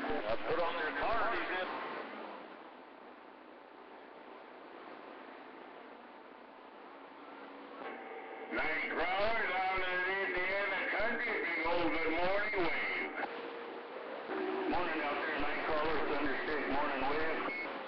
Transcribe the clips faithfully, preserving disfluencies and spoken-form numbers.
Uh, put on their parties in. Nightcrawler down in the Indiana country, big old good morning wave. Morning out there, Nightcrawler, Thunderstick, morning wave.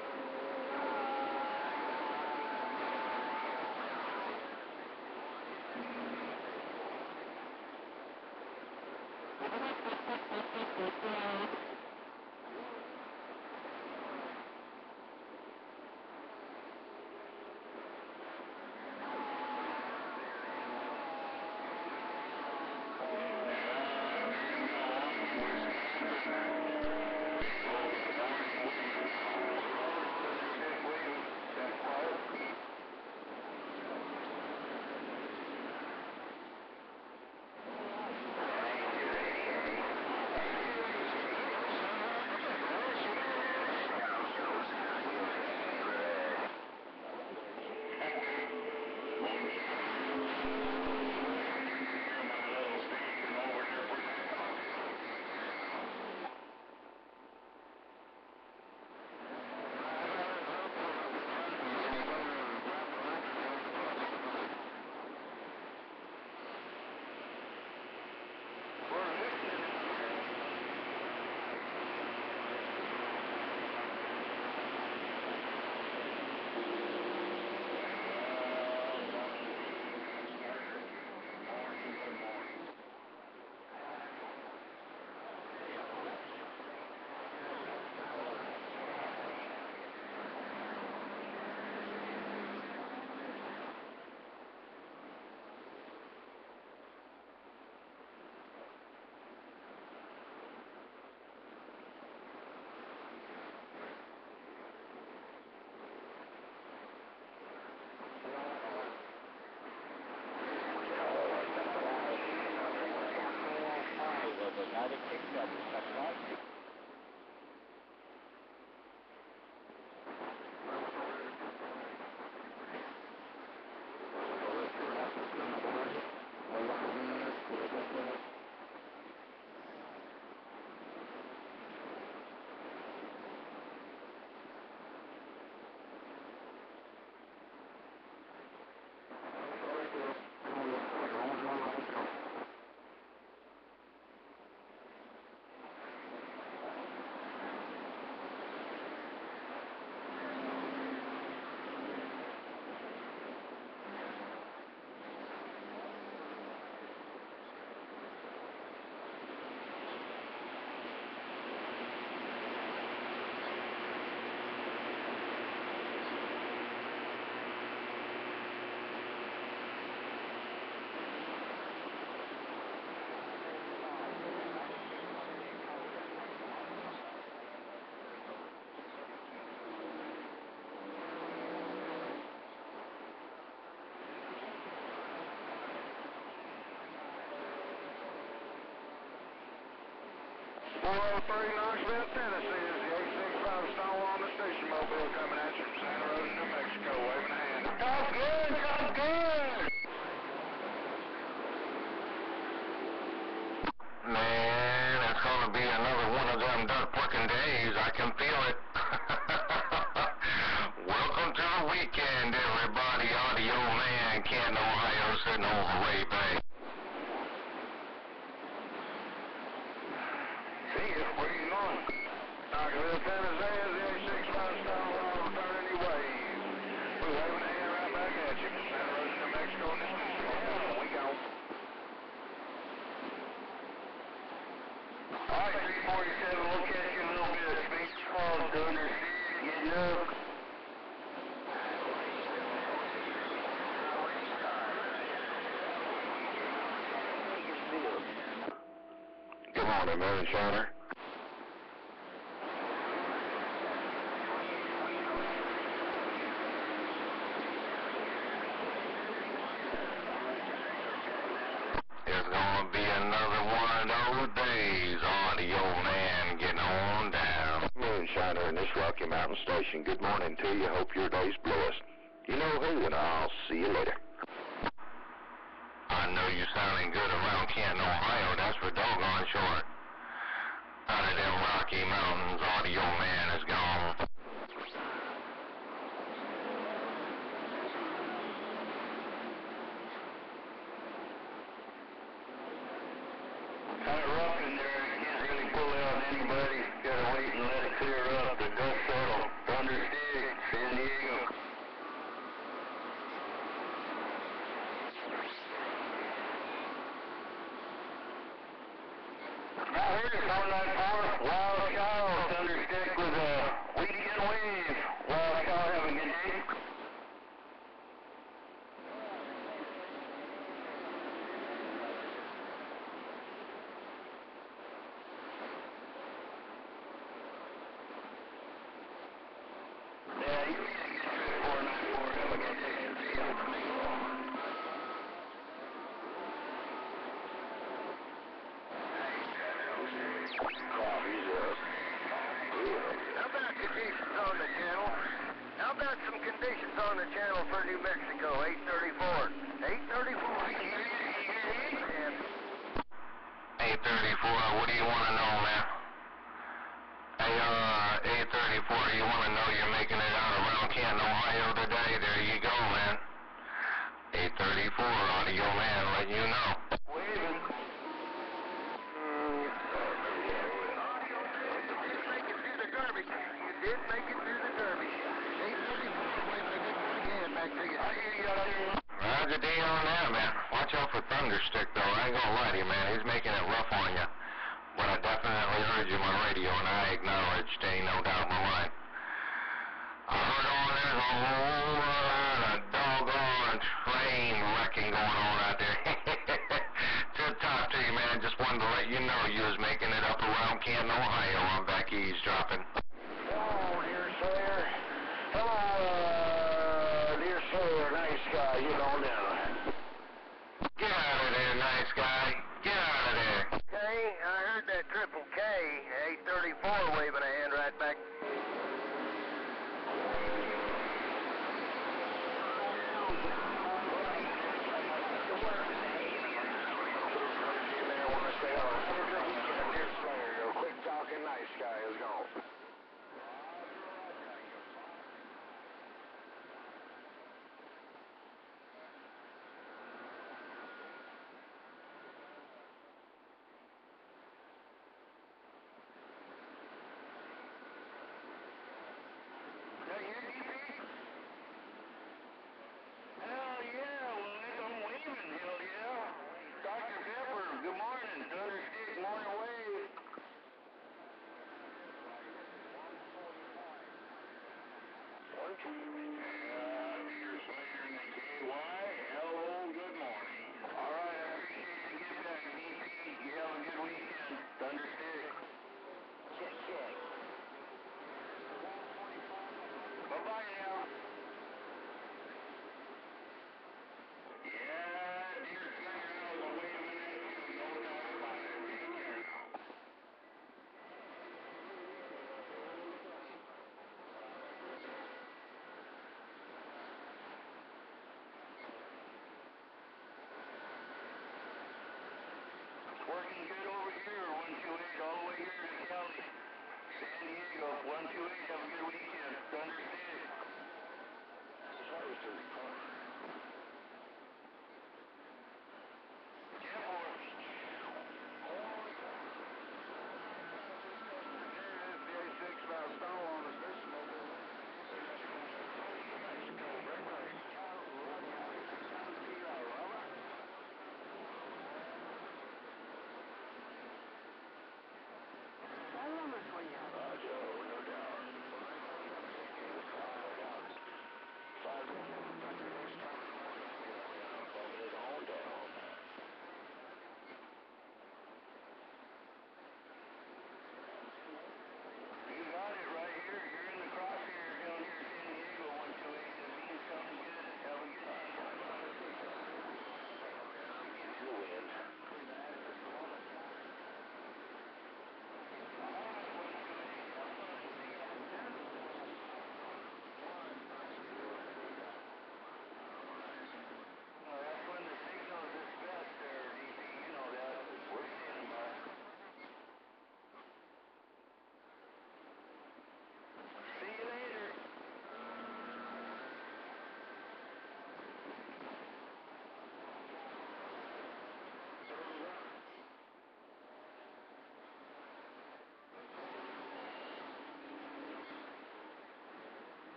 four oh three Knoxville, Tennessee is the eight six five Stonewall on the station mobile coming at you from Santa Rosa, New Mexico, waving a hand. Talk good, talk good! Man, it's going to be another one of them duck-working days. I can feel it. Welcome to the weekend, everybody. Audio Man, Canton, Ohio, sitting on Hooray Bay. See ya, where you going? Knoxville, Tennessee is the eight six five Stonewall, returning your wave. We're waving a hand right back at you from Santa Rosa, New Mexico, on the station mobile. We gone. All right, three forty-seven, we'll catch you in a little bit of Space Falls, Thunderstick, getting up. Good morning, Moonshiner. It's gonna be another one of those days. Audio Man, getting on down. Moonshiner in this Rocky Mountain Station. Good morning to you. Hope your day's blessed. You know who, and I'll see you later. I know you're sounding good around Canton, Ohio. That's for doggone short. Out of them Rocky Rocky Mountains. Audio man is gone. Kind of rough in there. You can't really pull out anybody. Gotta wait and let it clear up. The dust settle. Thunderstick, San Diego. I heard it, four nine four. Wild Cow, Thunderstick with a weekend wave. Wild Cow, have a good day. Yeah, you can get to four nine four. Have a good day. See you. How about conditions on the channel? How about some conditions on the channel for New Mexico, eight thirty-four? eight thirty-four. eight thirty-four, what do you want to know, man? Hey, uh, eight thirty-four, you want to know you're making it out around Canton, Ohio today? There you go, man. eight thirty-four, audio man, letting you know. Waving. You did make it through the Derby. eight thirty-four, waving a good one again. Back to you. I hear you out there. Roger D on that, man. Watch out for Thunderstick, though. I ain't gonna lie to you, man. He's making it rough on you. But I definitely heard you on my radio, and I acknowledged, ain't no doubt in my mind. I heard all there's a whole lot of doggone train wrecking going on out there. Tip top to you, man. Just wanted to let you know you was making it up around Canton, Ohio. I'm back eavesdropping. Oh, dear Sawyer. Hello, uh, dear Sawyer. Nice guy. You know now. Get out of there, nice guy. Get out of there. Okay, I heard that triple K, eight thirty-four, waving a hand right back. Quick talking, nice guy is gone. Hell yeah, well, I'm waving, hell yeah. Doctor Pepper, good morning. Thunderstick, morning wave. One, two. Yeah, you're Slater in the K Y. Hello, good morning. All right, I appreciate you getting back, D P. You have a good weekend. Thunderstick. Check, check. Bye-bye now. Yeah, dear Slater, I was waving at you, no doubt about it. Take care now.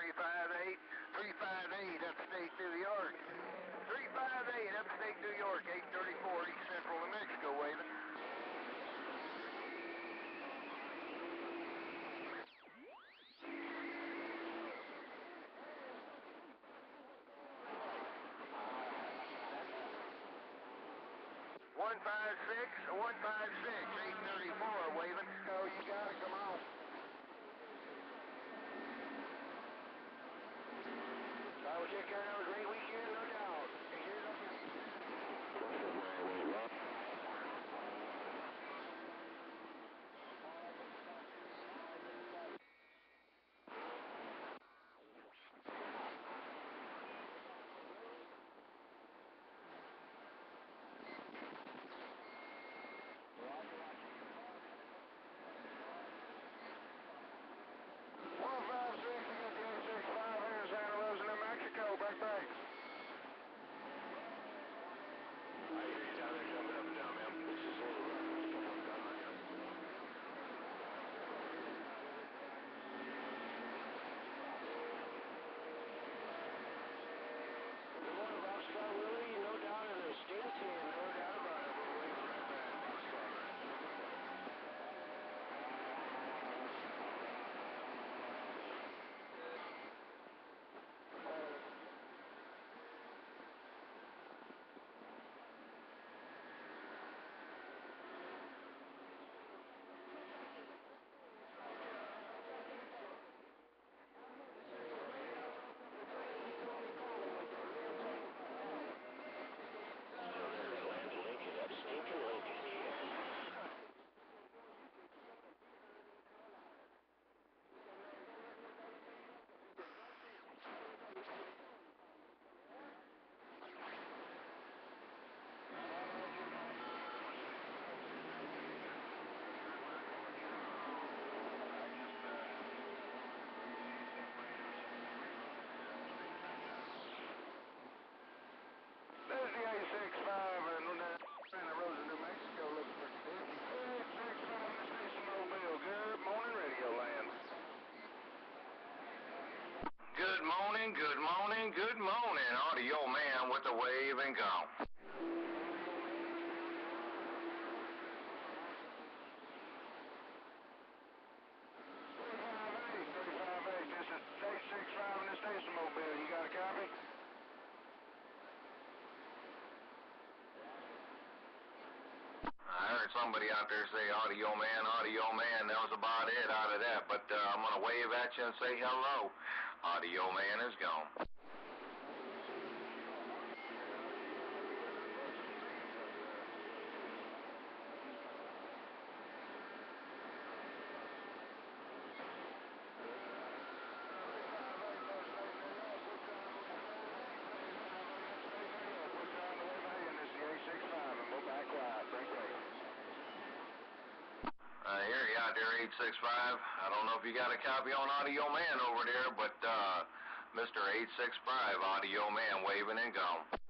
three five eight, three five eight, upstate New York. three five eight, upstate New York, eight thirty-four, East Central New Mexico, waving. one five six, one five six, eight thirty-four, waving. Oh, you got it, come on. I will take care of a great weekend, no doubt. Here's up here. one five six, you got the eight six five here in Santa Rosa, New Mexico. Back, back. I hear you down there jumping up and down, man. This is a little rough. There's a couple of them down here. The one of Rockstar Willie, no doubt in the States, and no doubt about it. We're waiting right back. Rockstar. There's the eight six five and Santa Rosa, New Mexico, looking for condition. eight six five in the station Mobile. Good morning, Radio Land. Good morning, good morning, good morning. Audio man with the wave and go. three five eight, this is eight six five in the station Mobile. You got a copy? I heard somebody out there say audio man, audio man. That was about it out of that. But uh, I'm going to wave at you and say hello. Audio man is gone. I hear you out there, eight six five. I don't know if you got a copy on Audio Man over there, but uh, Mister eight six five, Audio Man, waving and gone.